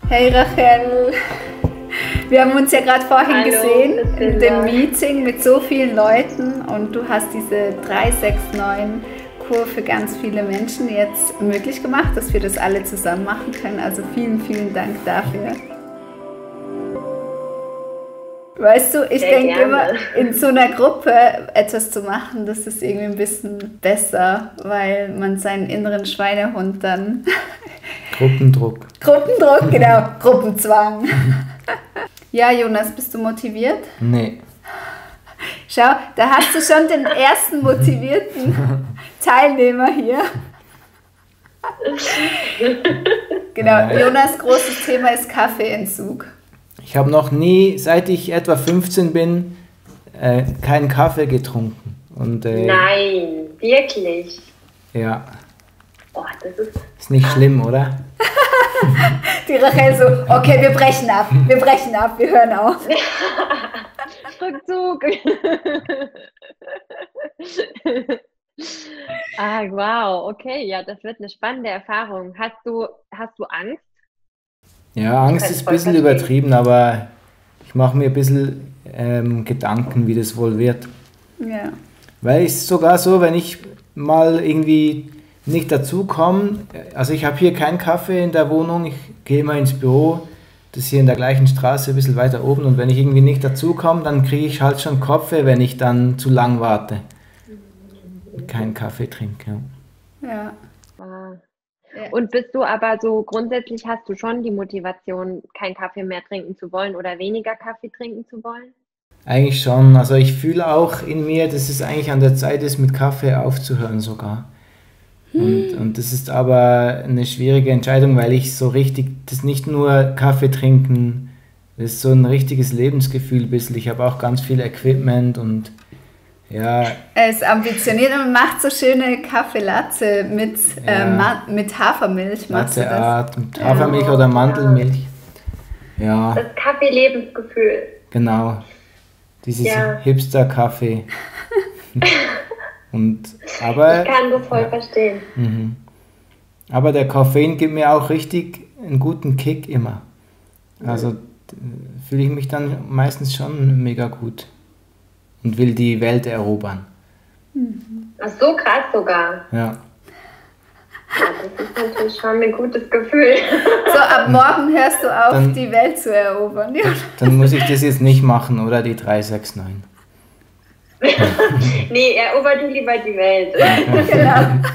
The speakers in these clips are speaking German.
Hey Rachel, wir haben uns ja gerade vorhin gesehen in dem Meeting mit so vielen Leuten und du hast diese 369-Kur für ganz viele Menschen jetzt möglich gemacht, dass wir das alle zusammen machen können. Also vielen, vielen Dank dafür. Weißt du, ich denke immer, in so einer Gruppe etwas zu machen, das ist irgendwie ein bisschen besser, weil man seinen inneren Schweinehund dann... Gruppendruck, genau, Gruppenzwang. Ja, Jonas, bist du motiviert? Nee. Schau, da hast du schon den ersten motivierten Teilnehmer hier. Genau, Jonas' großes Thema ist Kaffeeentzug. Ich habe noch nie, seit ich etwa 15 bin, keinen Kaffee getrunken. Und, nein, wirklich? Ja. Oh, das ist nicht schlimm, oder? Die Rachel so, okay, wir brechen ab, wir hören auf. Rückzug. Wow, okay, ja, das wird eine spannende Erfahrung. Hast du Angst? Ja, Angst ist ein bisschen übertrieben, aber ich mache mir ein bisschen Gedanken, wie das wohl wird. Ja. Weil es ist sogar so, wenn ich mal irgendwie nicht dazu komme, also ich habe hier keinen Kaffee in der Wohnung, ich gehe immer ins Büro, das ist hier in der gleichen Straße, ein bisschen weiter oben, und wenn ich irgendwie nicht dazu komme, dann kriege ich halt schon Kopfweh, wenn ich dann zu lang warte und keinen Kaffee trinke. Ja. Und bist du aber so, grundsätzlich hast du schon die Motivation, keinen Kaffee mehr trinken zu wollen oder weniger Kaffee trinken zu wollen? Eigentlich schon, also ich fühle auch in mir, dass es eigentlich an der Zeit ist, mit Kaffee aufzuhören sogar. Und das ist aber eine schwierige Entscheidung, weil ich so richtig, das nicht nur Kaffee trinken, das ist so ein richtiges Lebensgefühl ein bisschen. Ich habe auch ganz viel Equipment und ja. Er ist ambitioniert und macht so schöne Kaffeelatte mit Hafermilch. Latte Art, mit Hafermilch oder Mandelmilch. Ja. Das Kaffee-Lebensgefühl. Genau. Dieses Hipster-Kaffee. Aber, ich kann das voll verstehen. Mhm. Aber der Koffein gibt mir auch richtig einen guten Kick immer. Also fühle ich mich dann meistens schon mega gut und will die Welt erobern. Ach, so krass sogar. Ja. Das ist natürlich schon ein gutes Gefühl. So, ab morgen hörst du auf, die Welt zu erobern. Ja. Dann muss ich das jetzt nicht machen, oder die 369. Nee, erobert du lieber die Welt. Genau.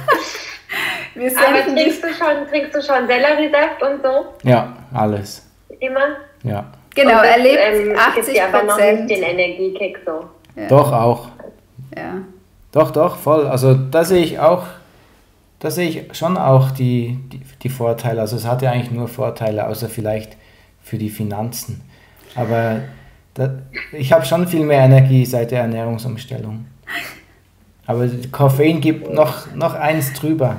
Aber trinkst du schon Selleriesaft und so? Ja, alles. Immer? Ja. Genau, und das, er lebt 80%. Gibt dir aber noch nicht den Energiekick so. Ja. Doch, auch. Ja. Doch, voll. Also da sehe ich schon auch die Vorteile. Also es hat ja eigentlich nur Vorteile, außer vielleicht für die Finanzen. Aber ich habe schon viel mehr Energie seit der Ernährungsumstellung. Aber Koffein gibt noch eins drüber.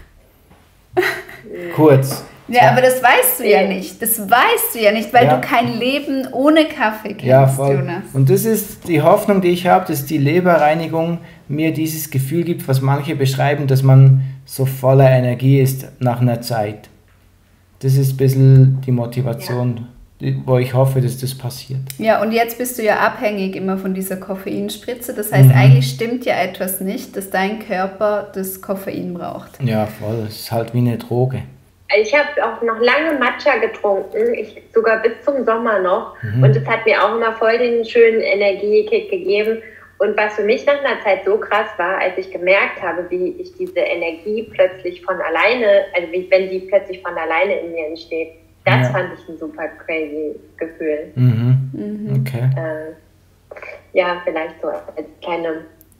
Kurz. Ja, aber das weißt du ja nicht. Das weißt du ja nicht, weil du kein Leben ohne Kaffee kennst, ja, voll. Jonas. Und das ist die Hoffnung, die ich habe, dass die Leberreinigung mir dieses Gefühl gibt, was manche beschreiben, dass man so voller Energie ist nach einer Zeit. Das ist ein bisschen die Motivation, wo ich hoffe, dass das passiert. Ja, und jetzt bist du ja abhängig immer von dieser Koffeinspritze. Das heißt, eigentlich stimmt ja etwas nicht, dass dein Körper das Koffein braucht. Ja, voll. Es ist halt wie eine Droge. Ich habe auch noch lange Matcha getrunken, sogar bis zum Sommer noch. Und es hat mir auch immer voll den schönen Energiekick gegeben. Und was für mich nach einer Zeit so krass war, als ich gemerkt habe, wie ich diese Energie plötzlich von alleine, also wenn die plötzlich von alleine in mir entsteht, das fand ich ein super crazy Gefühl. Okay. Ja, vielleicht so als kleine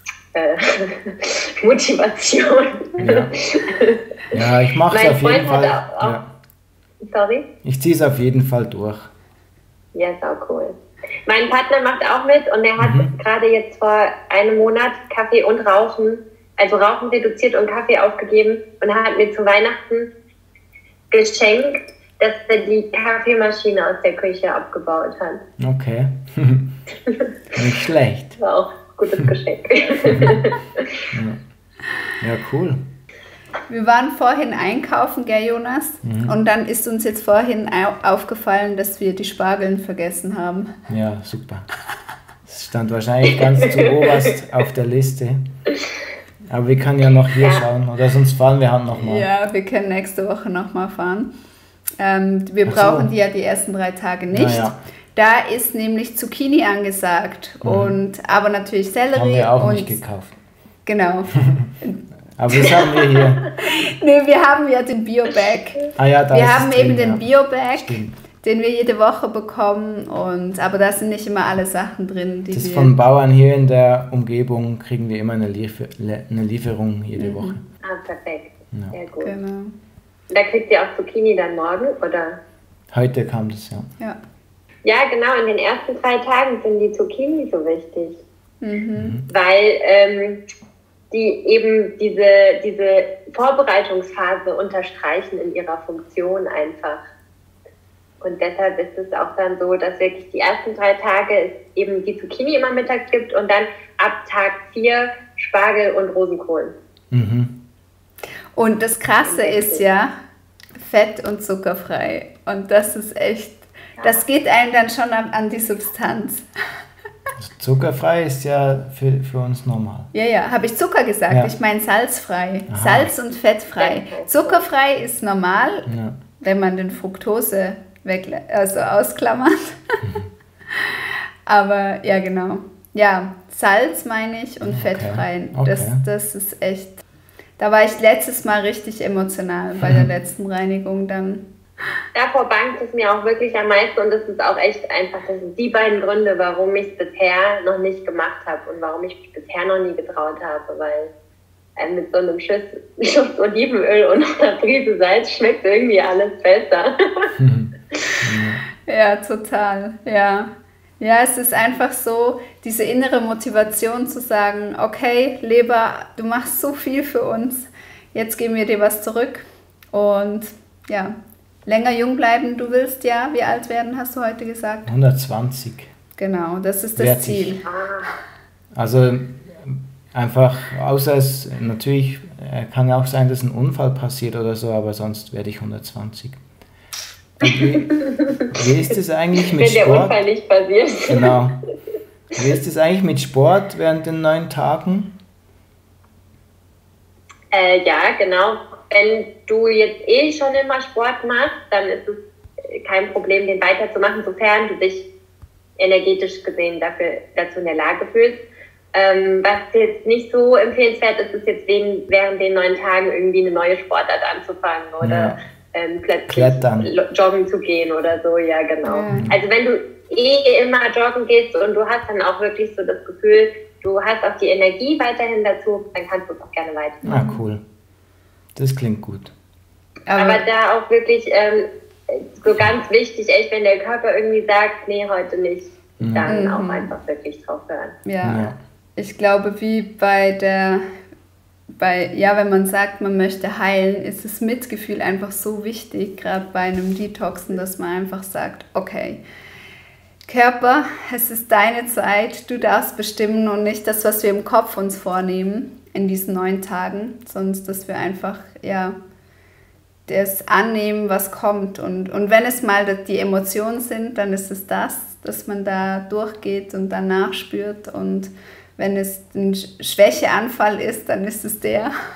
Motivation. Ja, ich mache es auf jeden Fall. Sorry? Ich ziehe es auf jeden Fall durch. Ja, ist auch cool. Mein Partner macht auch mit und er hat gerade jetzt vor einem Monat Kaffee und Rauchen, also Rauchen reduziert und Kaffee aufgegeben, und er hat mir zu Weihnachten geschenkt, dass er die Kaffeemaschine aus der Küche abgebaut hat. Okay. Nicht schlecht. War auch ein gutes Geschenk. Ja, cool. Wir waren vorhin einkaufen, gell, Jonas? Und dann ist uns jetzt vorhin aufgefallen, dass wir die Spargeln vergessen haben. Ja, super. Das stand wahrscheinlich ganz zu oberst auf der Liste. Aber wir können ja noch hier schauen, oder sonst fahren wir halt nochmal. Ja, wir können nächste Woche nochmal fahren. Wir brauchen die ja die ersten 3 Tage nicht. Ja. Da ist nämlich Zucchini angesagt, aber natürlich Sellerie. Haben wir auch nicht gekauft. Genau. Aber das haben wir hier. Nee, wir haben ja den Bio-Bag. Wir haben eben den Bio-Bag, den wir jede Woche bekommen. Aber da sind nicht immer alle Sachen drin, die wir... Von Bauern hier in der Umgebung kriegen wir immer eine Lieferung jede Woche. Perfekt. Ja. Sehr gut. Genau. Da kriegt ihr auch Zucchini dann morgen, oder? Heute kam das, ja. Ja, genau. In den ersten 3 Tagen sind die Zucchini so wichtig. Weil die eben diese Vorbereitungsphase unterstreichen in ihrer Funktion einfach. Und deshalb ist es auch dann so, dass wirklich die ersten 3 Tage es eben die Zucchini immer mittags gibt und dann ab Tag 4 Spargel und Rosenkohl. Und das Krasse ist ja, fett- und zuckerfrei. Und das ist echt, das geht einem dann schon an die Substanz. Zuckerfrei ist ja für uns normal. Ja, habe ich Zucker gesagt? Ja. Ich meine salzfrei. Aha. Salz- und fettfrei. Zuckerfrei ist normal, wenn man den Fructose ausklammert. Aber ja, genau. Ja, Salz meine ich und fettfrei. Okay. Das ist echt... Da war ich letztes Mal richtig emotional bei der letzten Reinigung dann. Davor bangt es mir auch wirklich am meisten und das ist auch echt einfach, das sind die beiden Gründe, warum ich es bisher noch nicht gemacht habe und warum ich mich bisher noch nie getraut habe, weil mit so einem Schuss Olivenöl und noch einer Prise Salz schmeckt irgendwie alles besser. Ja, total, ja. Ja, es ist einfach so, diese innere Motivation zu sagen, okay, Leber, du machst so viel für uns, jetzt geben wir dir was zurück und ja, länger jung bleiben, du willst ja, wie alt werden, hast du heute gesagt? 120. Genau, das ist das Ziel. Also einfach, außer es natürlich kann auch sein, dass ein Unfall passiert oder so, aber sonst werde ich 120. Wie ist es eigentlich mit Sport? Wenn der Unfall nicht passiert. Genau. Wie ist es eigentlich mit Sport während den 9 Tagen? Ja, genau. Wenn du jetzt schon immer Sport machst, dann ist es kein Problem, den weiterzumachen, sofern du dich energetisch gesehen dazu in der Lage fühlst. Was jetzt nicht so empfehlenswert ist, ist jetzt während den 9 Tagen irgendwie eine neue Sportart anzufangen oder plötzlich Klettern. Joggen zu gehen oder so, ja genau. Also wenn du immer joggen gehst und du hast dann auch wirklich so das Gefühl, du hast auch die Energie weiterhin dazu, dann kannst du es auch gerne weitermachen. Ah, cool. Das klingt gut. Aber da auch wirklich so ganz wichtig, echt, wenn der Körper irgendwie sagt, nee, heute nicht, dann auch einfach wirklich drauf hören. Ja. Ich glaube, wie wenn man sagt, man möchte heilen, ist das Mitgefühl einfach so wichtig, gerade bei einem Detoxen, dass man einfach sagt, okay, Körper, es ist deine Zeit, du darfst bestimmen und nicht das, was wir im Kopf uns vornehmen in diesen 9 Tagen, sondern dass wir einfach, das annehmen, was kommt. Und wenn es mal die Emotionen sind, dann ist es dass man da durchgeht und danach spürt. Und wenn es ein Schwächeanfall ist, dann ist es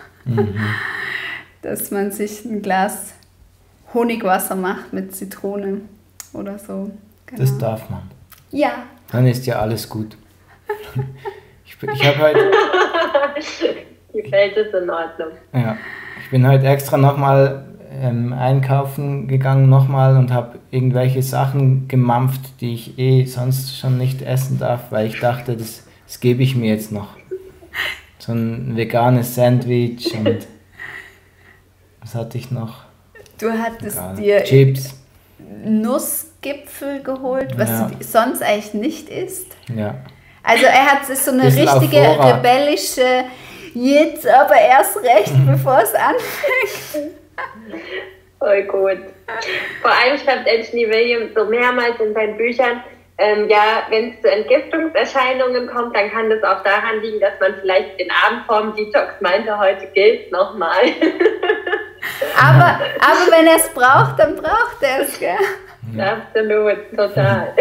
dass man sich ein Glas Honigwasser macht mit Zitrone oder so. Genau. Das darf man. Ja. Dann ist ja alles gut. Ich habe heute... Die Welt ist in Ordnung. Ja, ich bin heute extra nochmal einkaufen gegangen und habe irgendwelche Sachen gemampft, die ich sonst schon nicht essen darf, weil ich dachte, das gebe ich mir jetzt noch. So ein veganes Sandwich und was hatte ich noch? Du hattest dir Chips. Nussgipfel geholt, was du sonst eigentlich nicht isst. Ja. Also ist so eine richtige rebellische, jetzt aber erst recht, bevor es anfängt. Voll gut. Vor allem schreibt Anthony Williams so mehrmals in seinen Büchern, ja, wenn es zu Entgiftungserscheinungen kommt, dann kann das auch daran liegen, dass man vielleicht den Abend vorm Detox meinte, heute gilt nochmal. aber wenn er es braucht, dann braucht er es, gell? Absolut, total.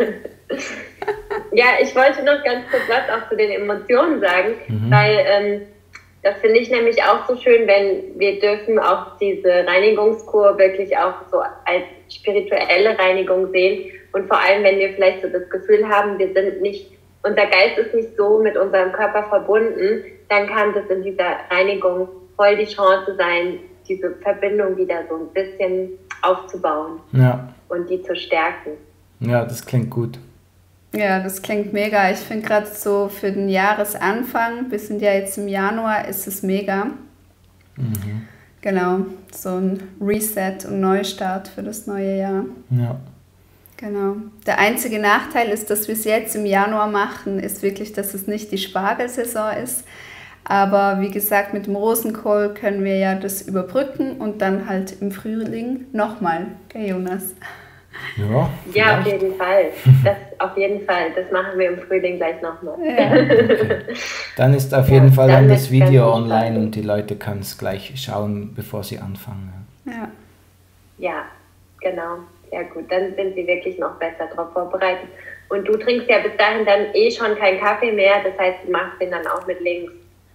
Ja, ich wollte noch ganz kurz was auch zu den Emotionen sagen, weil das finde ich nämlich auch so schön, wenn wir dürfen auch diese Reinigungskur wirklich auch so als spirituelle Reinigung sehen. Und vor allem, wenn wir vielleicht so das Gefühl haben, unser Geist ist nicht so mit unserem Körper verbunden, dann kann das in dieser Reinigung voll die Chance sein, diese Verbindung wieder so ein bisschen aufzubauen und die zu stärken. Ja, das klingt gut. Ja, das klingt mega. Ich finde gerade so für den Jahresanfang, wir sind ja jetzt im Januar, ist es mega. Genau, so ein Reset und Neustart für das neue Jahr. Ja. Genau. Der einzige Nachteil ist, dass wir es jetzt im Januar machen, ist wirklich, dass es nicht die Spargelsaison ist. Aber wie gesagt, mit dem Rosenkohl können wir ja das überbrücken und dann halt im Frühling nochmal, gell Jonas? Ja, auf jeden Fall. Auf jeden Fall. Das machen wir im Frühling gleich nochmal. Ja. Okay. Dann ist auf jeden Fall dann das Video online und die Leute können es gleich schauen, bevor sie anfangen. Ja, genau. Ja gut, dann sind sie wirklich noch besser darauf vorbereitet. Und du trinkst ja bis dahin dann schon keinen Kaffee mehr, das heißt, du machst den dann auch mit links.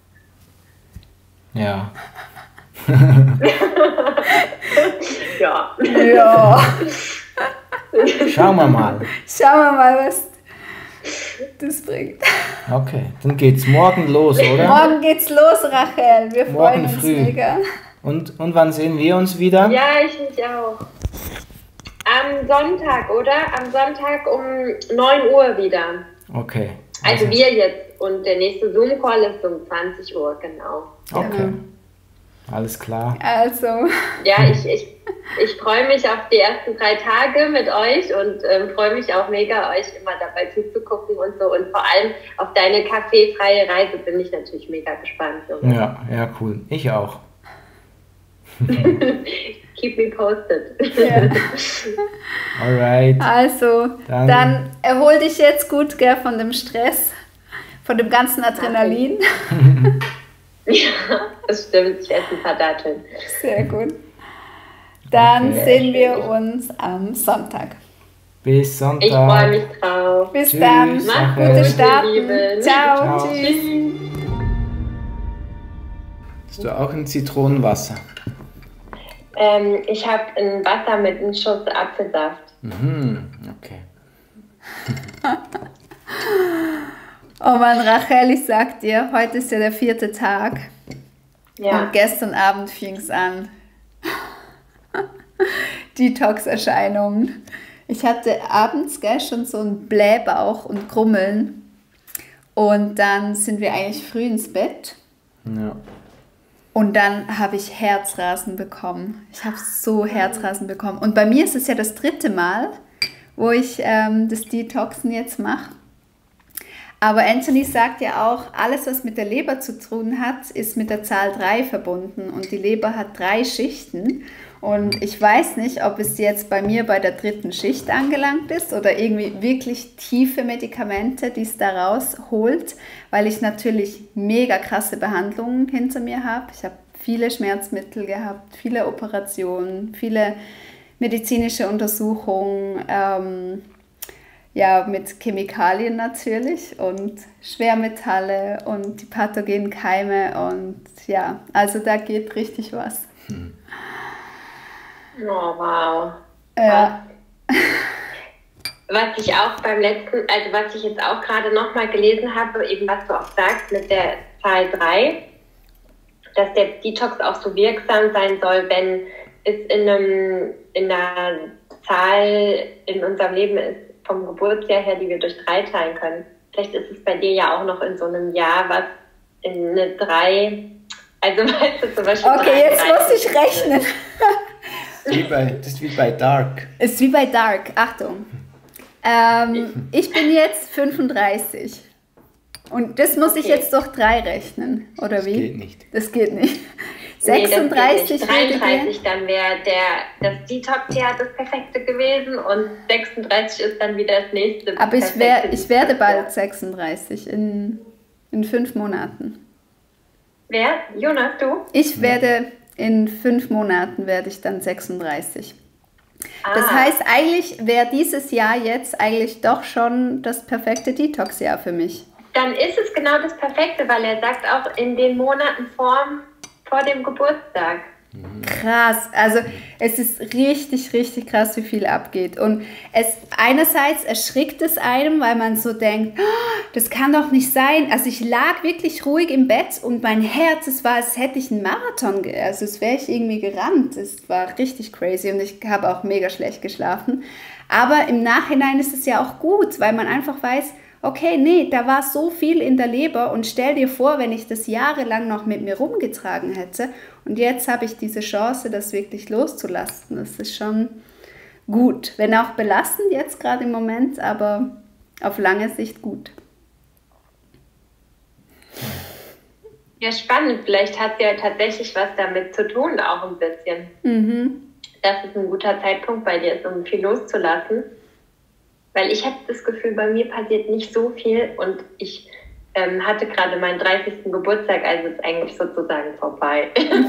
Ja. Ja. Schauen wir mal. Was das bringt. Okay, dann geht's morgen los, oder? Morgen geht's los, Rachel. Wir freuen uns früh. mega. Und wann sehen wir uns wieder? Ja, ich mich auch. Am Sonntag, oder? Am Sonntag um 9 Uhr wieder. Okay. Also wir jetzt. Und der nächste Zoom-Call ist um 20 Uhr, genau. Okay. Alles klar. Also. Ja, ich freue mich auf die ersten 3 Tage mit euch und freue mich auch mega, euch immer dabei zuzugucken und so. Und vor allem auf deine kaffeefreie Reise bin ich natürlich mega gespannt. Ja, cool. Ich auch. Keep me posted. Ja. Alright. Also, dann erhol dich jetzt gut, gell, von dem Stress, von dem ganzen Adrenalin. Ja, das stimmt. Ich esse ein paar Datteln. Sehr gut. Dann sehen wir uns am Sonntag. Bis Sonntag. Ich freue mich drauf. Bis dann. Mach gute Start. Ciao. Tschüss. Hast du auch ein Zitronenwasser? Ich habe ein Wasser mit einem Schuss Apfelsaft. Okay. Oh Mann, Rachel, ich sag dir, heute ist ja der 4. Tag. Ja. Und gestern Abend fing es an. Detox-Erscheinungen. Ich hatte abends schon so einen Blähbauch und Grummeln. Und dann sind wir eigentlich früh ins Bett. Ja. Und dann habe ich Herzrasen bekommen. Ich habe so Herzrasen bekommen. Und bei mir ist es ja das 3. Mal, wo ich das Detoxen jetzt mache. Aber Anthony sagt ja auch, alles, was mit der Leber zu tun hat, ist mit der Zahl 3 verbunden. Und die Leber hat 3 Schichten. Und ich weiß nicht, ob es jetzt bei mir bei der 3. Schicht angelangt ist oder irgendwie wirklich tiefe Medikamente, die es da rausholt, weil ich natürlich mega krasse Behandlungen hinter mir habe. Ich habe viele Schmerzmittel gehabt, viele Operationen, viele medizinische Untersuchungen, mit Chemikalien natürlich und Schwermetalle und die pathogenen Keime und ja, also da geht richtig was. Oh, wow. Ja. Was ich auch was ich jetzt auch gerade nochmal gelesen habe, eben was du auch sagst mit der Zahl 3, dass der Detox auch so wirksam sein soll, wenn es in einer Zahl in unserem Leben ist, vom Geburtsjahr her, die wir durch 3 teilen können. Vielleicht ist es bei dir ja auch noch in so einem Jahr, was in eine 3, also weißt du zum Beispiel. Okay, jetzt muss ich rechnen. Das ist wie bei Dark. Ist wie bei Dark, Achtung. Ich bin jetzt 35. Und das muss ich jetzt durch 3 rechnen, oder wie? Das geht nicht. Das geht nicht. 36 nee, 33 dann wäre das Detox-Jahr das perfekte gewesen und 36 ist dann wieder das nächste. Aber ich werde bald 36 in 5 Monaten. Wer? Jonas, du? Ich werde in 5 Monaten werde ich dann 36. Das heißt, eigentlich wäre dieses Jahr jetzt eigentlich doch schon das perfekte Detox-Jahr für mich. Dann ist es genau das Perfekte, weil er sagt auch in den Monaten vor dem Geburtstag. Krass, also es ist richtig, richtig krass, wie viel abgeht. Und einerseits erschrickt es einem, weil man so denkt, oh, das kann doch nicht sein. Also ich lag wirklich ruhig im Bett und mein Herz, es war, als hätte ich einen Marathon, also es wäre ich irgendwie gerannt. Es war richtig crazy und ich habe auch mega schlecht geschlafen. Aber im Nachhinein ist es ja auch gut, weil man einfach weiß, okay, nee, da war so viel in der Leber und stell dir vor, wenn ich das jahrelang noch mit mir rumgetragen hätte und jetzt habe ich diese Chance, das wirklich loszulassen. Das ist schon gut, wenn auch belastend jetzt gerade im Moment, aber auf lange Sicht gut. Ja, spannend. Vielleicht hat es ja tatsächlich was damit zu tun, auch ein bisschen. Dass es ein guter Zeitpunkt bei dir ist, um viel loszulassen. Weil ich habe das Gefühl, bei mir passiert nicht so viel und ich hatte gerade meinen 30. Geburtstag, also ist eigentlich sozusagen vorbei.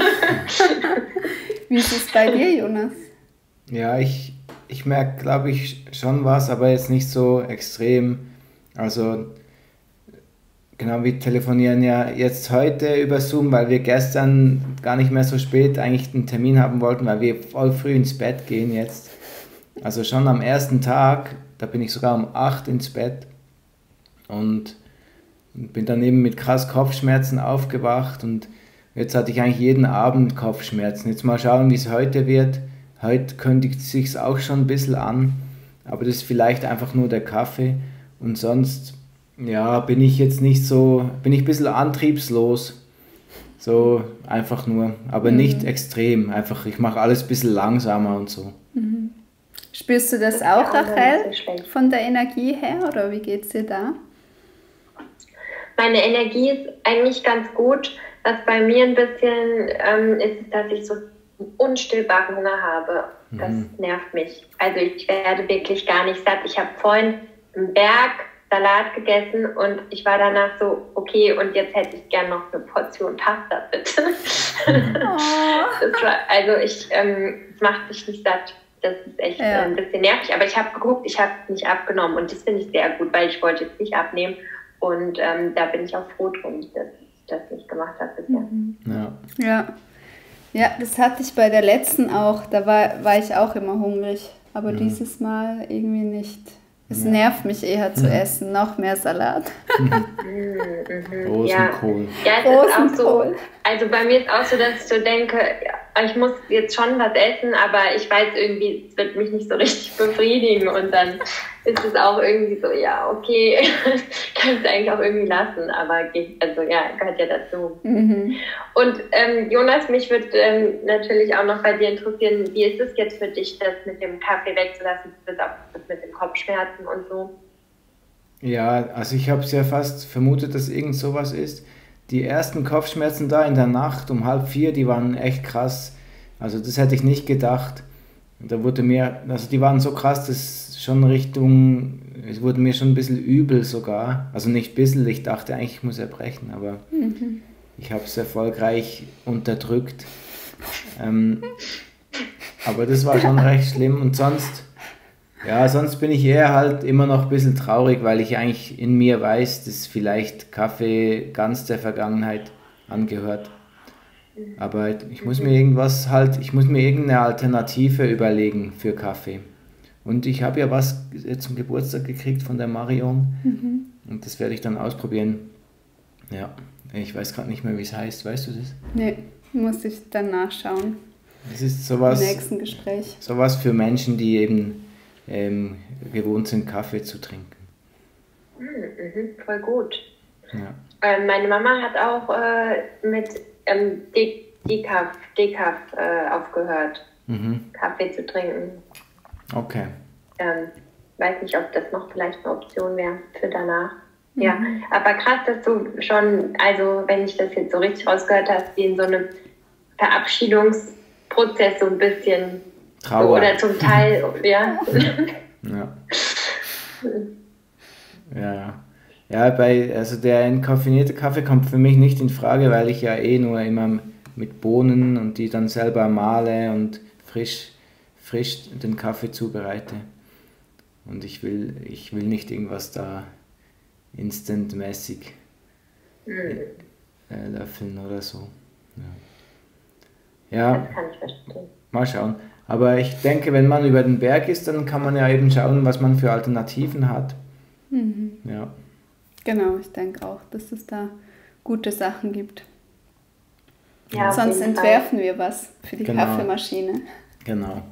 Wie ist es bei dir, Jonas? Ja, ich merke, glaube ich, schon was, aber jetzt nicht so extrem. Also genau, wir telefonieren ja jetzt heute über Zoom, weil wir gestern gar nicht mehr so spät eigentlich einen Termin haben wollten, weil wir voll früh ins Bett gehen jetzt. Also schon am ersten Tag, da bin ich sogar um 8 ins Bett und bin dann eben mit krass Kopfschmerzen aufgewacht und jetzt hatte ich eigentlich jeden Abend Kopfschmerzen. Jetzt mal schauen, wie es heute wird. Heute kündigt es sich auch schon ein bisschen an, aber das ist vielleicht einfach nur der Kaffee und sonst, ja, bin ich jetzt nicht so, bin ich ein bisschen antriebslos, so einfach nur, aber nicht extrem, einfach ich mache alles ein bisschen langsamer und so. Spürst du das auch, Rachel, von der Energie her oder wie geht es dir da? Meine Energie ist eigentlich ganz gut. Was bei mir ein bisschen ist, dass ich so unstillbaren Hunger habe. Das nervt mich. Also ich werde wirklich gar nicht satt. Ich habe vorhin einen Berg Salat gegessen und ich war danach so, okay, und jetzt hätte ich gern noch eine Portion Pasta, bitte. Es macht mich nicht satt. Das ist echt ein bisschen nervig, aber ich habe geguckt, ich habe nicht abgenommen und das finde ich sehr gut, weil ich wollte jetzt nicht abnehmen und da bin ich auch froh drum, dass ich das nicht gemacht habe bisher. Ja, das hatte ich bei der letzten auch, da war ich auch immer hungrig, aber dieses Mal irgendwie nicht. Es nervt mich eher zu essen, noch mehr Salat. Rosenkohl. Ja, es ist auch so. Also bei mir ist auch so, dass ich so denke, ich muss jetzt schon was essen, aber ich weiß irgendwie, es wird mich nicht so richtig befriedigen und dann ist es auch irgendwie so, ja, okay, kann es eigentlich auch irgendwie lassen, aber gehört ja dazu. Und Jonas, mich würde natürlich auch noch bei dir interessieren, wie ist es jetzt für dich, das mit dem Kaffee wegzulassen, das mit den Kopfschmerzen und so? Ja, also ich habe es ja fast vermutet, dass irgend sowas ist. Die ersten Kopfschmerzen da in der Nacht um 3:30, die waren echt krass. Also das hätte ich nicht gedacht. Da wurde mir, also die waren so krass, dass schon es wurde mir schon ein bisschen übel sogar. Also nicht ein bisschen, ich dachte eigentlich, ich muss erbrechen, aber ich habe es erfolgreich unterdrückt. Aber das war schon recht schlimm und sonst bin ich eher halt immer noch ein bisschen traurig, weil ich eigentlich in mir weiß, dass vielleicht Kaffee ganz der Vergangenheit angehört. Aber ich muss mir irgendeine Alternative überlegen für Kaffee. Und ich habe ja was zum Geburtstag gekriegt von der Marion und das werde ich dann ausprobieren. Ja, ich weiß gerade nicht mehr, wie es heißt, weißt du das? Nee, muss ich dann nachschauen. Das ist sowas, im nächsten Gespräch. Sowas für Menschen, die eben gewohnt sind, Kaffee zu trinken. Voll gut. Ja. Meine Mama hat auch mit Decaf aufgehört, Kaffee zu trinken. Okay. Weiß nicht, ob das noch vielleicht eine Option wäre für danach. Ja, aber krass, dass du schon, also wenn ich das jetzt so richtig rausgehört hast, wie in so einem Verabschiedungsprozess so ein bisschen Trauer. So, oder zum Teil, ja. Also der entkoffeinierte Kaffee kommt für mich nicht in Frage, weil ich ja nur immer mit Bohnen und die dann selber mahle und frisch den Kaffee zubereite. Und ich will nicht irgendwas da instantmäßig löffeln oder so. Ja, das kann ich verstehen. Mal schauen. Aber ich denke, wenn man über den Berg ist, dann kann man ja eben schauen, was man für Alternativen hat. Ja. Genau, ich denke auch, dass es da gute Sachen gibt. Ja, sonst entwerfen wir was für die Kaffeemaschine. Genau.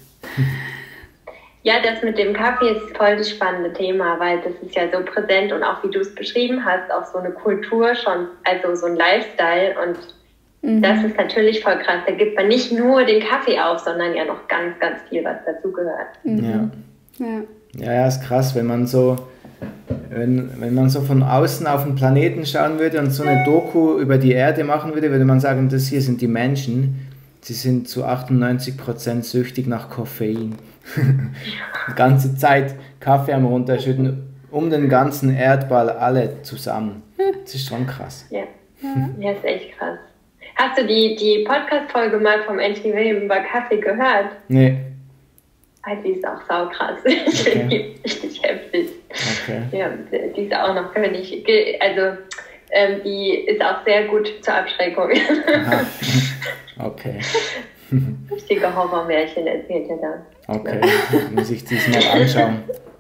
Ja, das mit dem Kaffee ist voll das spannende Thema, weil das ist ja so präsent und auch wie du es beschrieben hast, auch so eine Kultur schon, also so ein Lifestyle und das ist natürlich voll krass. Da gibt man nicht nur den Kaffee auf, sondern ja noch ganz, ganz viel, was dazugehört. Ja, ist krass, wenn man so von außen auf den Planeten schauen würde und so eine Doku über die Erde machen würde, würde man sagen, das hier sind die Menschen. Sie sind zu 98% süchtig nach Koffein. Die ganze Zeit Kaffee am runterschütten, um den ganzen Erdball alle zusammen. Das ist schon krass. Ja, ist echt krass. Hast du die Podcast-Folge mal vom Anthony William über Kaffee gehört? Nee. Die ist auch saukrass. Ich finde die richtig heftig. Okay. Ja, die ist auch noch völlig, also die ist auch sehr gut zur Abschreckung. Aha. Okay. Richtige Horrormärchen erzählt er da. Okay, muss ich das mal anschauen.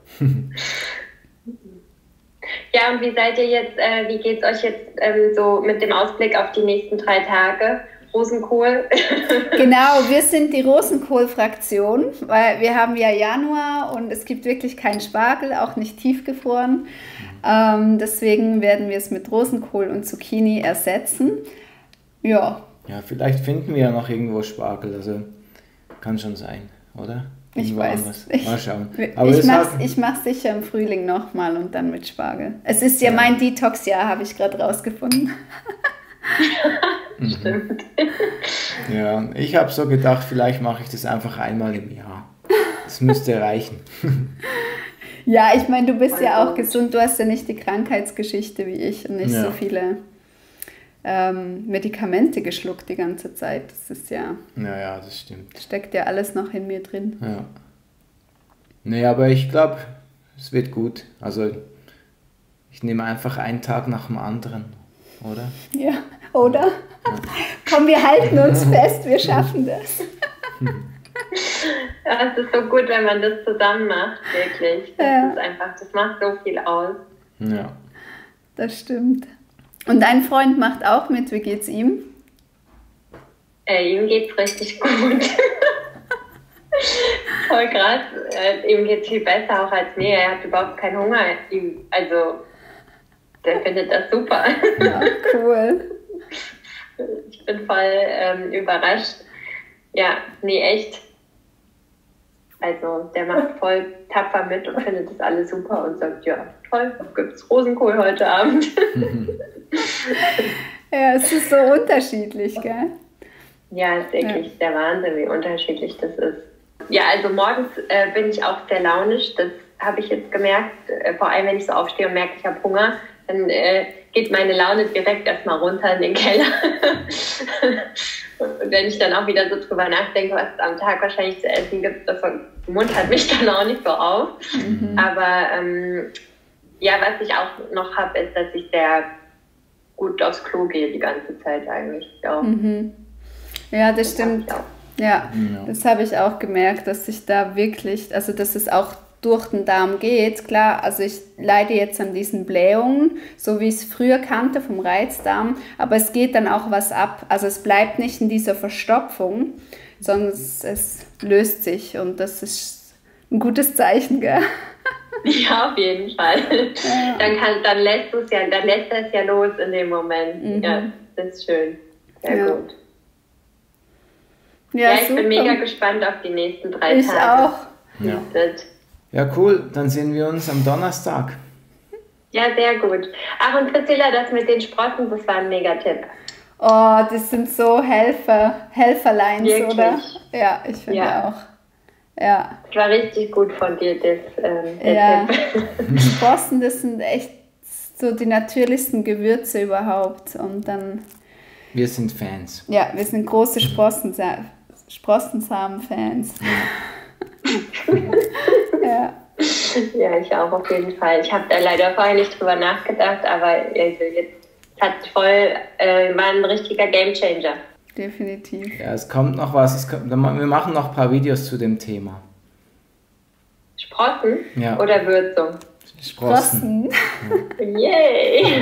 Ja, und wie seid ihr jetzt, wie geht's euch jetzt so mit dem Ausblick auf die nächsten 3 Tage? Rosenkohl? Genau, wir sind die Rosenkohl-Fraktion, weil wir haben ja Januar und es gibt wirklich keinen Spargel, auch nicht tiefgefroren. Deswegen werden wir es mit Rosenkohl und Zucchini ersetzen. Ja. Ja, vielleicht finden wir ja noch irgendwo Spargel, also kann schon sein, oder? Ich weiß. Mal schauen. Aber ich mach's sicher im Frühling nochmal und dann mit Spargel. Es ist ja mein Detox-Jahr, habe ich gerade rausgefunden. Stimmt. Ja, ich habe so gedacht, vielleicht mache ich das einfach einmal im Jahr. Das müsste reichen. Ja, ich meine, du bist ja auch gesund, du hast ja nicht die Krankheitsgeschichte wie ich und nicht so viele Medikamente geschluckt die ganze Zeit. Das ist ja... Ja, das stimmt. Steckt ja alles noch in mir drin. Ja. Nee, aber ich glaube, es wird gut. Also ich nehme einfach einen Tag nach dem anderen, oder? Ja, oder? Ja. Komm, wir halten uns fest, wir schaffen das. Ja, es ist so gut, wenn man das zusammen macht, wirklich. Das ist einfach, das macht so viel aus. Ja. Das stimmt. Und dein Freund macht auch mit, wie geht's ihm? Ihm geht's richtig gut. Voll krass. Ihm geht's viel besser auch als mir. Er hat überhaupt keinen Hunger. Also, der findet das super. Ja, cool. Ich bin voll überrascht. Ja, nee, echt. Also, der macht voll tapfer mit und findet das alles super und sagt, ja, toll, gibt's Rosenkohl heute Abend. Ja, es ist so unterschiedlich, gell? Ja, es ist wirklich der Wahnsinn, wie unterschiedlich das ist. Ja, also morgens bin ich auch sehr launisch, das habe ich jetzt gemerkt. Vor allem, wenn ich so aufstehe und merke, ich habe Hunger, dann geht meine Laune direkt erstmal runter in den Keller. Und wenn ich dann auch wieder so drüber nachdenke, was es am Tag wahrscheinlich zu essen gibt, das muntert mich dann auch nicht so auf. Aber ja, was ich auch noch habe, ist, dass ich sehr gut aufs Klo gehe die ganze Zeit eigentlich. Ja, ja, das stimmt. Ja, das habe ich auch gemerkt, dass ich da wirklich, also dass es auch durch den Darm geht. Klar, also ich leide jetzt an diesen Blähungen, so wie ich es früher kannte vom Reizdarm, aber es geht dann auch was ab. Also es bleibt nicht in dieser Verstopfung, sondern es löst sich und das ist ein gutes Zeichen, gell? Ja, auf jeden Fall. Ja. Dann lässt es ja los in dem Moment. Ja, das ist schön. Sehr gut. Ja, ich bin mega gespannt auf die nächsten 3 Tage. Ich auch. Ja, cool. Dann sehen wir uns am Donnerstag. Ja, sehr gut. Ach, und Priscilla, das mit den Sprossen, das war ein Mega-Tipp. Oh, das sind so Helferleins, wirklich? Oder? Ja, ich finde auch. Ja. Das war richtig gut von dir, der Tipp. Sprossen, das sind echt so die natürlichsten Gewürze überhaupt. Und dann... Wir sind Fans. Ja, wir sind große Sprossensamen-Fans. Ja. Ja, ich auch auf jeden Fall. Ich habe da leider vorher nicht drüber nachgedacht, aber jetzt war ein richtiger Gamechanger. Definitiv. Ja, es kommt noch was. Wir machen noch ein paar Videos zu dem Thema. Sprossen oder Würzung? Sprossen. Yay!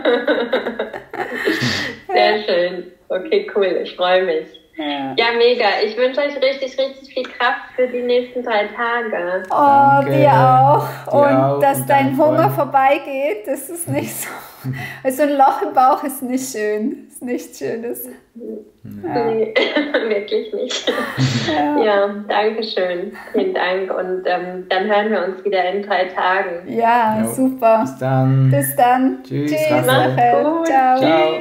Sehr schön. Okay, cool. Ich freue mich. Ja, mega. Ich wünsche euch richtig, richtig viel Kraft für die nächsten 3 Tage. Oh, danke. Dir auch. Und dass dein Hunger vorbeigeht, das ist nicht so. Also ein Loch im Bauch ist nicht schön. Ist nichts Schönes. Nee, wirklich nicht. Ja, danke schön. Vielen Dank. Und dann hören wir uns wieder in 3 Tagen. Ja, super. Bis dann. Tschüss, Rachel. Gut. Ciao. Ciao.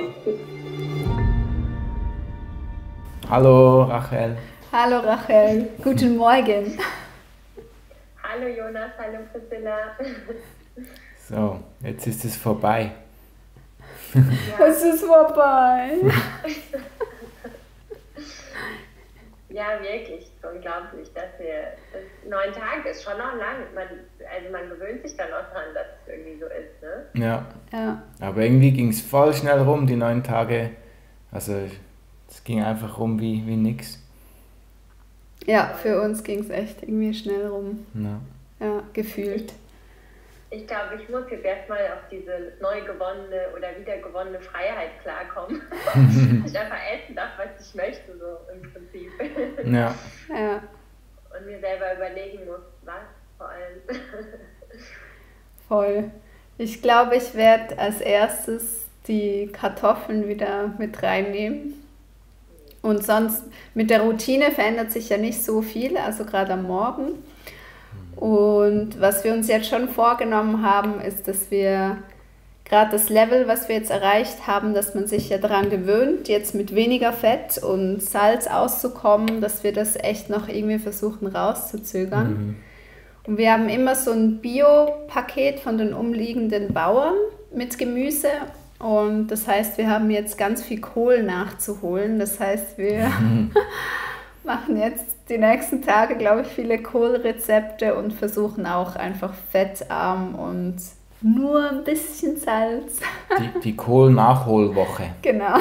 Hallo Rachel. Hallo Rachel, guten Morgen. Hallo Jonas, hallo Priscilla. So, jetzt ist es vorbei. Ja. Es ist vorbei. Ja, wirklich, unglaublich, dass das 9 Tage ist schon noch lang. Man gewöhnt sich dann auch dran, dass es irgendwie so ist, ne? Ja. Aber irgendwie ging es voll schnell rum, die 9 Tage. Also es ging einfach rum wie nix. Ja, für uns ging es echt irgendwie schnell rum. Ja, gefühlt. Ich glaube, ich muss jetzt erstmal auf diese neu gewonnene oder wiedergewonnene Freiheit klarkommen. Dass ich einfach essen darf, was ich möchte, so im Prinzip. Ja. Und mir selber überlegen muss, was vor allem. Voll. Ich glaube, ich werde als erstes die Kartoffeln wieder mit reinnehmen. Und sonst mit der Routine verändert sich ja nicht so viel, also gerade am Morgen. Und was wir uns jetzt schon vorgenommen haben, ist, dass wir gerade das Level, was wir jetzt erreicht haben, dass man sich ja daran gewöhnt, jetzt mit weniger Fett und Salz auszukommen, dass wir das echt noch irgendwie versuchen rauszuzögern. Und wir haben immer so ein Bio-Paket von den umliegenden Bauern mit Gemüse. Und das heißt, wir haben jetzt ganz viel Kohl nachzuholen. Das heißt, wir machen jetzt die nächsten Tage, glaube ich, viele Kohlrezepte und versuchen auch einfach fettarm und nur ein bisschen Salz. Die Kohl-Nachholwoche. Genau.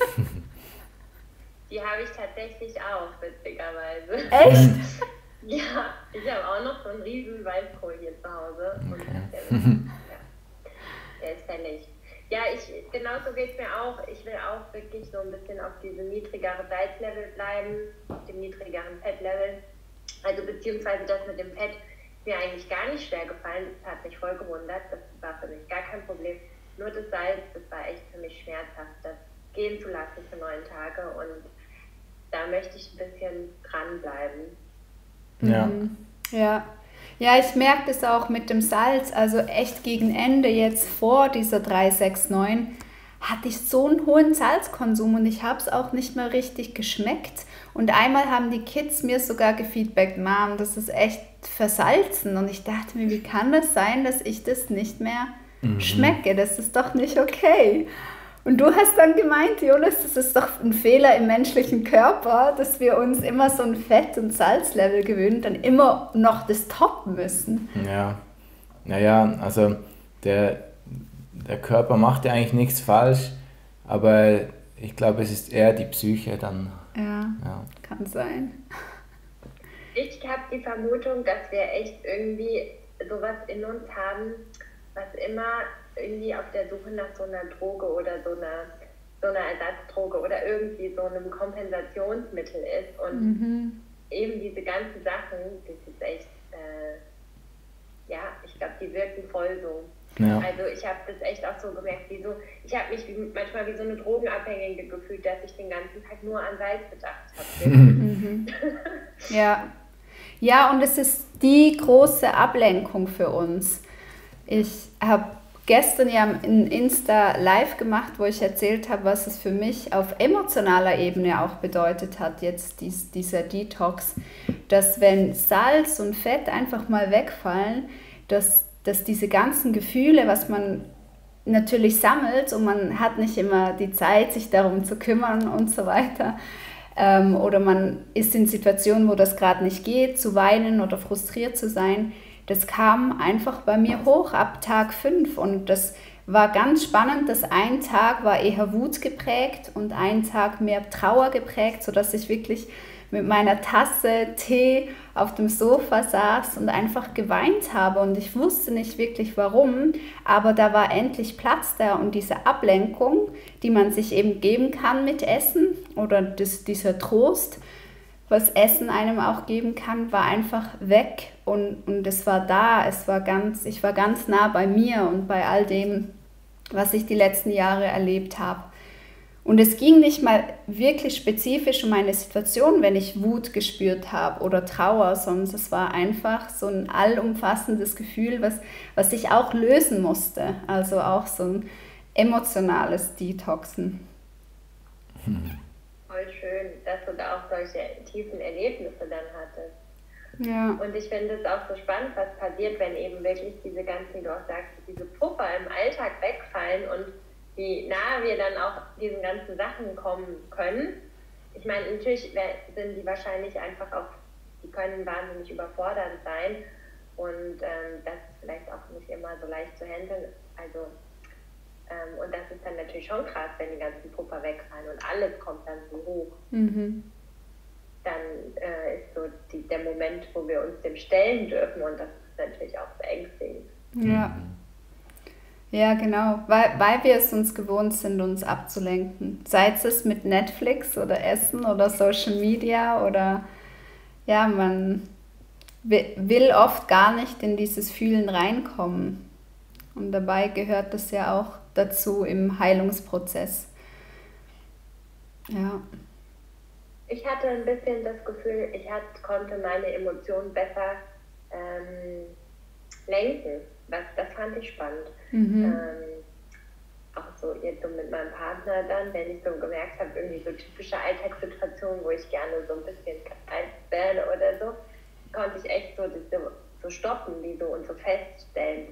Die habe ich tatsächlich auch, witzigerweise. Echt? Ja, ich habe auch noch so einen riesen Weißkohl hier zu Hause. Okay. Und der ist fällig. Ja, genauso geht es mir auch. Ich will auch wirklich so ein bisschen auf diesem niedrigeren Salzlevel bleiben, auf dem niedrigeren Fettlevel. Also beziehungsweise das mit dem Fett ist mir eigentlich gar nicht schwer gefallen. Das hat mich voll gewundert. Das war für mich gar kein Problem. Nur das Salz, das war echt für mich schmerzhaft, das gehen zu lassen für 9 Tage. Und da möchte ich ein bisschen dranbleiben. Ja. Ja, ich merke das auch mit dem Salz, also echt gegen Ende jetzt vor dieser 369 hatte ich so einen hohen Salzkonsum und ich habe es auch nicht mehr richtig geschmeckt. Und einmal haben die Kids mir sogar gefeedbackt, Mom, das ist echt versalzen. Und ich dachte mir, wie kann das sein, dass ich das nicht mehr schmecke? Das ist doch nicht okay. Und du hast dann gemeint, Jonas, das ist doch ein Fehler im menschlichen Körper, dass wir uns immer so ein Fett- und Salzlevel gewöhnen, dann immer noch das toppen müssen. Ja, naja, also der Körper macht ja eigentlich nichts falsch, aber ich glaube, es ist eher die Psyche dann. Ja. Kann sein. Ich habe die Vermutung, dass wir echt irgendwie sowas in uns haben, was immer irgendwie auf der Suche nach so einer Droge oder so einer Ersatzdroge oder irgendwie so einem Kompensationsmittel ist. Und eben diese ganzen Sachen, das ist echt, ich glaube, die wirken voll so. Ja. Also ich habe das echt auch so gemerkt, ich habe mich manchmal wie so eine Drogenabhängige gefühlt, dass ich den ganzen Tag nur an Salz gedacht habe. Ja, und es ist die große Ablenkung für uns. Ich habe gestern ja ein Insta live gemacht, wo ich erzählt habe, was es für mich auf emotionaler Ebene auch bedeutet hat, jetzt dieser Detox, dass wenn Salz und Fett einfach mal wegfallen, dass diese ganzen Gefühle, was man natürlich sammelt und man hat nicht immer die Zeit, sich darum zu kümmern und so weiter, oder man ist in Situationen, wo das gerade nicht geht, zu weinen oder frustriert zu sein, das kam einfach bei mir hoch ab Tag 5 und das war ganz spannend, dass ein Tag war eher Wut geprägt und ein Tag mehr Trauer geprägt, sodass ich wirklich mit meiner Tasse Tee auf dem Sofa saß und einfach geweint habe und ich wusste nicht wirklich warum, aber da war endlich Platz da und diese Ablenkung, die man sich eben geben kann mit Essen oder dieser Trost, was Essen einem auch geben kann, war einfach weg und es war da, ich war ganz nah bei mir und bei all dem, was ich die letzten Jahre erlebt habe. Und es ging nicht mal wirklich spezifisch um eine Situation, wenn ich Wut gespürt habe oder Trauer, sondern es war einfach so ein allumfassendes Gefühl, was ich auch lösen musste. Also auch so ein emotionales Detoxen. Voll schön, dass du da auch solche tiefen Erlebnisse dann hattest. Ja. Und ich finde es auch so spannend, was passiert, wenn eben wirklich diese ganzen, du auch sagst, diese Puffer im Alltag wegfallen und wie nah wir dann auch diesen ganzen Sachen kommen können. Ich meine, natürlich sind die wahrscheinlich einfach auch, die können wahnsinnig überfordernd sein und das ist vielleicht auch nicht immer so leicht zu handeln. Also, und das ist dann natürlich schon krass, wenn die ganzen Puffer wegfallen und alles kommt dann so hoch. Mhm. Dann ist so der Moment, wo wir uns dem stellen dürfen und das ist natürlich auch beängstigend. Ja. Ja, genau, weil wir es uns gewohnt sind, uns abzulenken. Sei es mit Netflix oder Essen oder Social Media oder ja, man will oft gar nicht in dieses Fühlen reinkommen. Und dabei gehört das ja auch dazu im Heilungsprozess. Ja. Ich hatte ein bisschen das Gefühl, konnte meine Emotionen besser lenken. Das fand ich spannend. Mhm. Auch so jetzt so mit meinem Partner dann, wenn ich so gemerkt habe, irgendwie so typische Alltagssituationen, wo ich gerne so ein bisschen gereizt werde oder so, konnte ich echt so stoppen, wie so und so feststellen,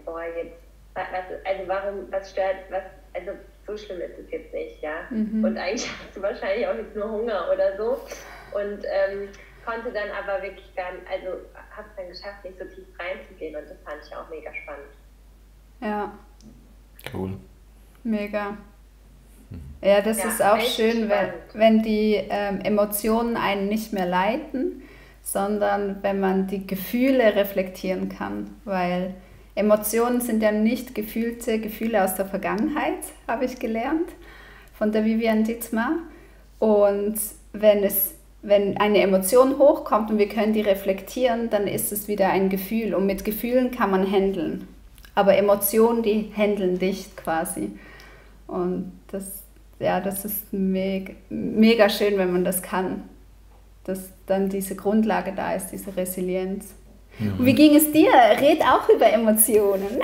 was stört, also so schlimm ist es jetzt nicht, ja. Mhm. Und eigentlich hast du wahrscheinlich auch jetzt nur Hunger oder so. Und konnte dann aber wirklich habe es dann geschafft, nicht so tief reinzugehen und das fand ich auch mega spannend. Ja. Cool. Mega. Ja, das ist auch schön, wenn die Emotionen einen nicht mehr leiten, sondern wenn man die Gefühle reflektieren kann, weil Emotionen sind ja nicht gefühlte Gefühle aus der Vergangenheit, habe ich gelernt, von der Vivian Dittmar. Und wenn eine Emotion hochkommt und wir können die reflektieren, dann ist es wieder ein Gefühl. Und mit Gefühlen kann man handeln. Aber Emotionen, die handeln dich quasi. Und das ist mega schön, wenn man das kann. Dass dann diese Grundlage da ist, diese Resilienz. Mhm. Und wie ging es dir? Red auch über Emotionen.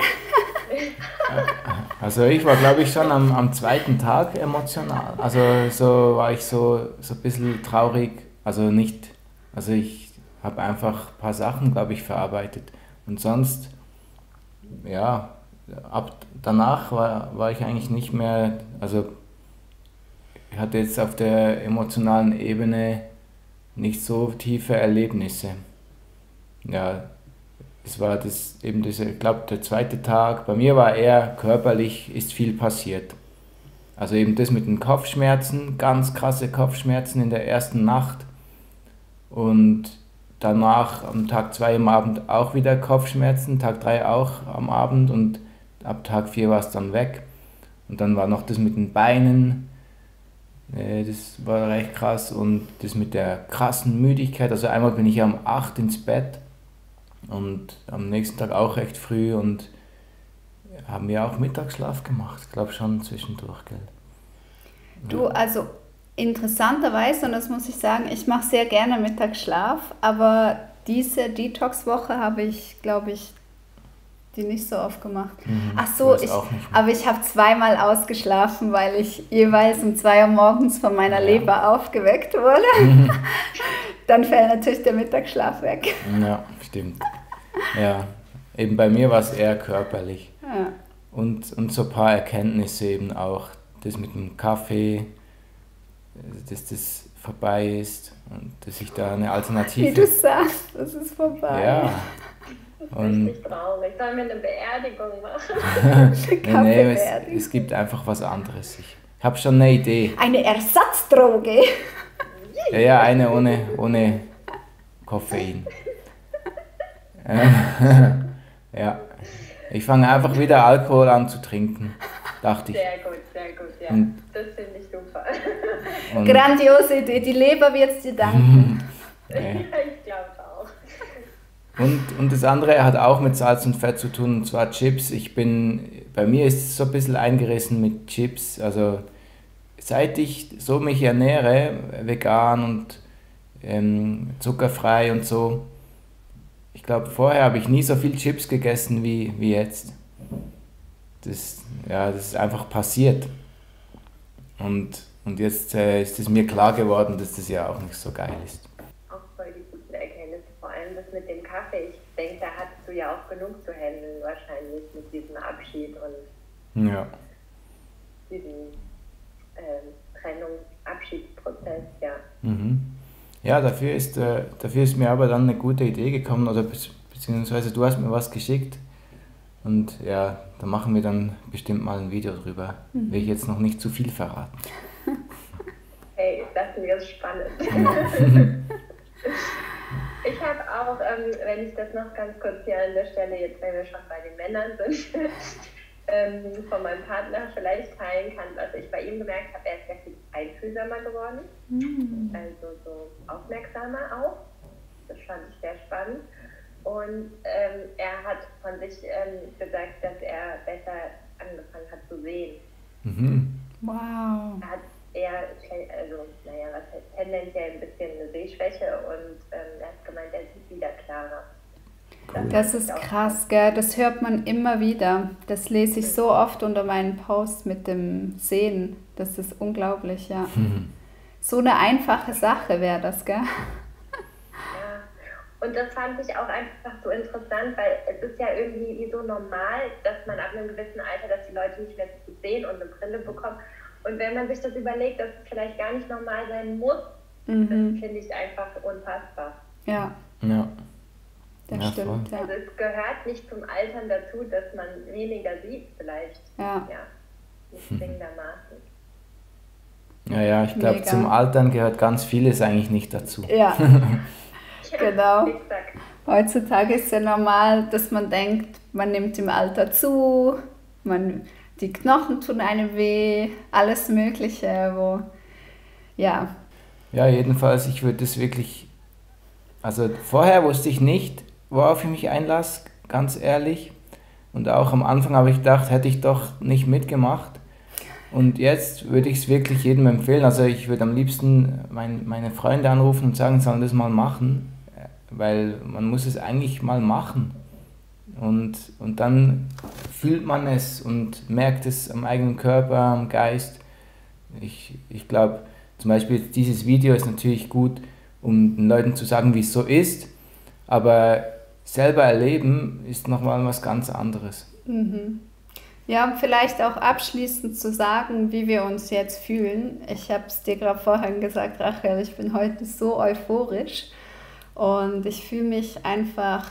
Also ich war, glaube ich, schon am zweiten Tag emotional. Also so war ich so ein bisschen traurig. Also ich habe einfach ein paar Sachen, glaube ich, verarbeitet. Und sonst, ja, danach war ich eigentlich nicht mehr, also ich hatte jetzt auf der emotionalen Ebene nicht so tiefe Erlebnisse. Ja, es war ich glaube, der zweite Tag, bei mir war eher körperlich, ist viel passiert. Also eben das mit den Kopfschmerzen, ganz krasse Kopfschmerzen in der ersten Nacht und danach am Tag 2 am Abend auch wieder Kopfschmerzen, Tag 3 auch am Abend und ab Tag 4 war es dann weg. Und dann war noch das mit den Beinen, das war recht krass und das mit der krassen Müdigkeit, also einmal bin ich um 8 ins Bett und am nächsten Tag auch recht früh und haben wir auch Mittagsschlaf gemacht, ich glaube schon zwischendurch, gell? Du, also interessanterweise, und das muss ich sagen, ich mache sehr gerne Mittagsschlaf, aber diese Detox-Woche habe ich, glaube ich, die nicht so oft gemacht. Ach so, aber ich habe zweimal ausgeschlafen, weil ich jeweils um 2 Uhr morgens von meiner Leber aufgeweckt wurde. Dann fällt natürlich der Mittagsschlaf weg. Ja, stimmt. Ja, eben bei mir war es eher körperlich. Ja. Und so ein paar Erkenntnisse eben auch, das mit dem Kaffee, dass das vorbei ist und dass ich da eine Alternative... Wie du sagst, das ist vorbei. Ja. Und richtig traurig. Sollen wir eine Beerdigung machen? Nee, es gibt einfach was anderes. Ich habe schon eine Idee. Eine Ersatzdroge. Ja, eine ohne Koffein. Ja. Ich fange einfach wieder Alkohol an zu trinken, dachte ich. Sehr gut, ja. Das finde ich super. Grandiose Idee, die Leber wird es dir danken. Ja, ich glaube auch. Und das andere hat auch mit Salz und Fett zu tun, und zwar Chips. Bei mir ist es so ein bisschen eingerissen mit Chips. Also seit ich so mich ernähre, vegan und zuckerfrei und so, ich glaube, vorher habe ich nie so viel Chips gegessen wie jetzt. Das ist einfach passiert. Und jetzt ist es mir klar geworden, dass das ja auch nicht so geil ist. Auch voll die guten Erkenntnisse, vor allem das mit dem Kaffee. Ich denke, da hattest du ja auch genug zu handeln, wahrscheinlich mit diesem Abschied und diesem Abschiedsprozess, ja. Ja, dafür ist mir aber dann eine gute Idee gekommen, oder beziehungsweise du hast mir was geschickt und ja, da machen wir dann bestimmt mal ein Video drüber. Will ich jetzt noch nicht zu viel verraten. Hey, das ist jetzt spannend. Ich habe auch, wenn ich das noch ganz kurz hier an der Stelle, jetzt wenn wir schon bei den Männern sind, von meinem Partner vielleicht teilen kann, was ich bei ihm gemerkt habe. Er ist sehr viel einfühlsamer geworden, also so aufmerksamer auch. Das fand ich sehr spannend. Und er hat von sich gesagt, dass er besser angefangen hat zu sehen. Wow. Er hat eher, was heißt, tendenziell ein bisschen eine Sehschwäche und er hat gemeint, er sieht wieder klarer. Das ist krass, gell? Das hört man immer wieder. Das lese ich so oft unter meinen Posts mit dem Sehen. Das ist unglaublich, ja. So eine einfache Sache wäre das, gell? Ja, und das fand ich auch einfach so interessant, weil es ist ja irgendwie so normal, dass man ab einem gewissen Alter, dass die Leute nicht mehr so gut sehen und eine Brille bekommen. Und wenn man sich das überlegt, dass es vielleicht gar nicht normal sein muss, das finde ich einfach unfassbar. Ja. Das stimmt, ja. Also es gehört nicht zum Altern dazu, dass man weniger sieht vielleicht. Ja. Nicht zwingendermaßen. Ja, ich glaube, zum Altern gehört ganz vieles eigentlich nicht dazu. Ja, genau. Exakt. Heutzutage ist ja normal, dass man denkt, man nimmt im Alter zu, die Knochen tun einem weh, alles Mögliche, Ja, jedenfalls, ich würde das wirklich, also vorher wusste ich nicht, worauf ich mich einlasse, ganz ehrlich. Und auch am Anfang habe ich gedacht, hätte ich doch nicht mitgemacht. Und jetzt würde ich es wirklich jedem empfehlen. Also ich würde am liebsten meine Freunde anrufen und sagen, sollen das mal machen, weil man muss es eigentlich mal machen. Und dann fühlt man es und merkt es am eigenen Körper, am Geist. Ich glaube, zum Beispiel dieses Video ist natürlich gut, um den Leuten zu sagen, wie es so ist, aber selber erleben ist nochmal was ganz anderes. Ja, um vielleicht auch abschließend zu sagen, wie wir uns jetzt fühlen. Ich habe es dir gerade vorhin gesagt, Rachel, ich bin heute so euphorisch und ich fühle mich einfach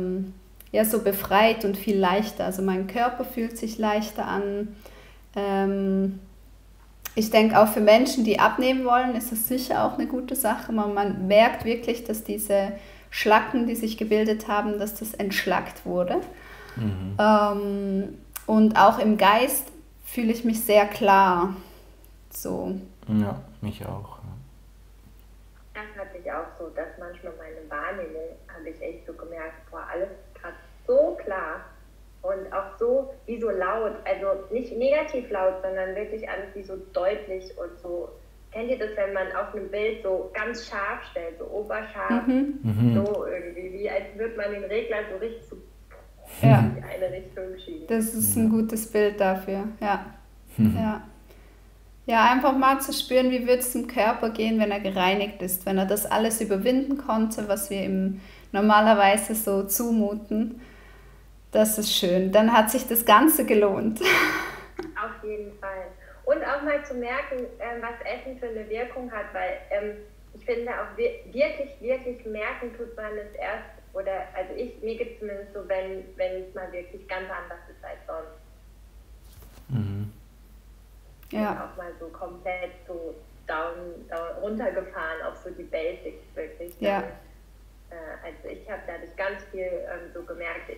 so befreit und viel leichter. Also mein Körper fühlt sich leichter an. Ich denke auch für Menschen, die abnehmen wollen, ist es sicher auch eine gute Sache. Man merkt wirklich, dass diese Schlacken, die sich gebildet haben, dass das entschlackt wurde. Und auch im Geist fühle ich mich sehr klar. So. Ja, mich auch. Das hatte ich auch so, dass manchmal meine Wahrnehmung, habe ich echt so gemerkt, alles gerade so klar und auch so wie so laut, also nicht negativ laut, sondern wirklich alles wie so deutlich und so. Kennt ihr das, wenn man auf einem Bild so ganz scharf stellt, so oberscharf, so irgendwie, wie als würde man den Regler so richtig so in eine nicht so entschieden. Das ist ein gutes Bild dafür, ja. Ja. Ja, einfach mal zu spüren, wie wird es dem Körper gehen, wenn er gereinigt ist, wenn er das alles überwinden konnte, was wir ihm normalerweise so zumuten. Das ist schön. Dann hat sich das Ganze gelohnt. Auf jeden Fall. Und auch mal zu merken, was Essen für eine Wirkung hat, weil ich finde auch wirklich merken tut man es erst, oder also mir geht es zumindest so, wenn es mal wirklich ganz anders ist als sonst. Mhm. Ja. Und auch mal so komplett so down runtergefahren auf so die Basics wirklich. Ja. Also ich habe dadurch ganz viel so gemerkt,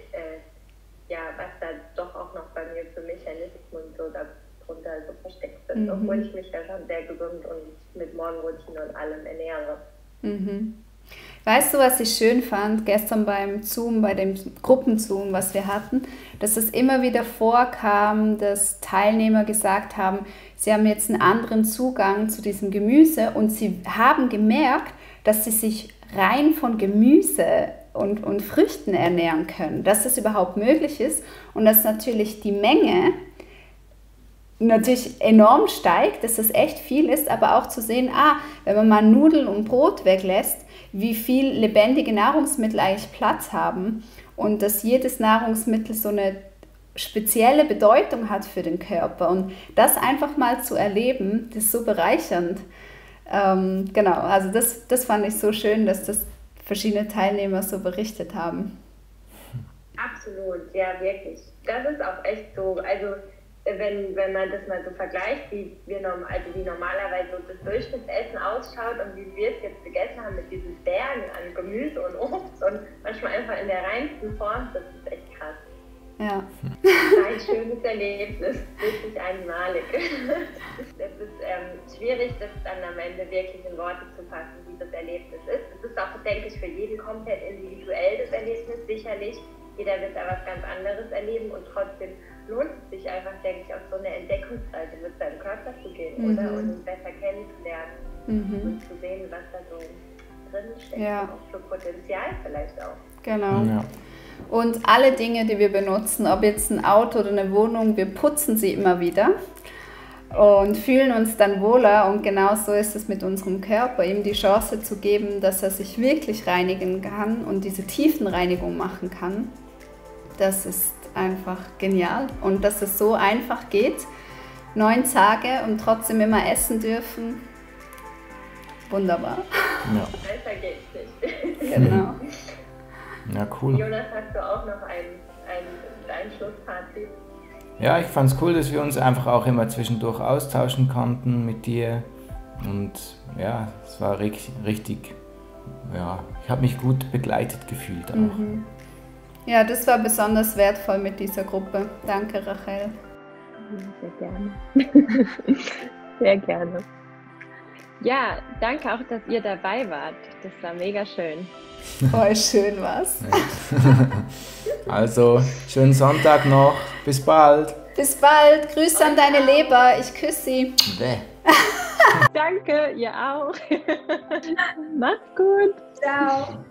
was da doch auch noch bei mir für Mechanismen so darunter so versteckt sind, obwohl ich mich ja schon sehr gesund und mit Morgenroutine und allem ernähre. Mhm. Weißt du, was ich schön fand gestern beim Zoom, bei dem Gruppenzoom, was wir hatten, dass es immer wieder vorkam, dass Teilnehmer gesagt haben, sie haben jetzt einen anderen Zugang zu diesem Gemüse und sie haben gemerkt, dass sie sich rein von Gemüse und Früchten ernähren können, dass das überhaupt möglich ist und dass natürlich die Menge natürlich enorm steigt, dass das echt viel ist, aber auch zu sehen, wenn man mal Nudeln und Brot weglässt, wie viel lebendige Nahrungsmittel eigentlich Platz haben und dass jedes Nahrungsmittel so eine spezielle Bedeutung hat für den Körper und das einfach mal zu erleben, das ist so bereichernd. Genau, also das fand ich so schön, dass das verschiedene Teilnehmer so berichtet haben. Absolut, ja wirklich. Das ist auch echt so, also wenn man das mal so vergleicht, wie normalerweise so das Durchschnittsessen ausschaut und wie wir es jetzt gegessen haben mit diesen Bergen an Gemüse und Obst und manchmal einfach in der reinsten Form, das ist echt krass. Ja. Ein schönes Erlebnis, wirklich einmalig. Es ist schwierig, das dann am Ende wirklich in Worte zu fassen, wie das Erlebnis ist. Es ist auch, denke ich, für jeden komplett individuell das Erlebnis, sicherlich. Jeder wird da was ganz anderes erleben und trotzdem lohnt es sich einfach, denke ich, auf so eine Entdeckungsreise mit seinem Körper zu gehen, oder? Und ihn besser kennenzulernen und zu sehen, was da so drin steckt. Ja. Auch für Potenzial vielleicht auch. Genau. Ja. Und alle Dinge, die wir benutzen, ob jetzt ein Auto oder eine Wohnung, wir putzen sie immer wieder und fühlen uns dann wohler. Und genauso ist es mit unserem Körper, ihm die Chance zu geben, dass er sich wirklich reinigen kann und diese Tiefenreinigung machen kann. Das ist einfach genial. Und dass es so einfach geht, 9 Tage und trotzdem immer essen dürfen. Wunderbar. Ja. Besser geht's nicht. Genau. Ja, cool. Jonas, hast du auch noch ein Schlussfazit? Ja, ich fand es cool, dass wir uns einfach auch immer zwischendurch austauschen konnten mit dir. Und ja, es war richtig, ja, ich habe mich gut begleitet gefühlt auch. Ja, das war besonders wertvoll mit dieser Gruppe. Danke, Rachel. Sehr gerne. Sehr gerne. Ja, danke auch, dass ihr dabei wart. Das war mega schön. Voll schön war's. Also, schönen Sonntag noch. Bis bald. Bis bald. Grüße an deine Leber. Ich küsse sie. Danke, ihr auch. Macht's gut. Ciao.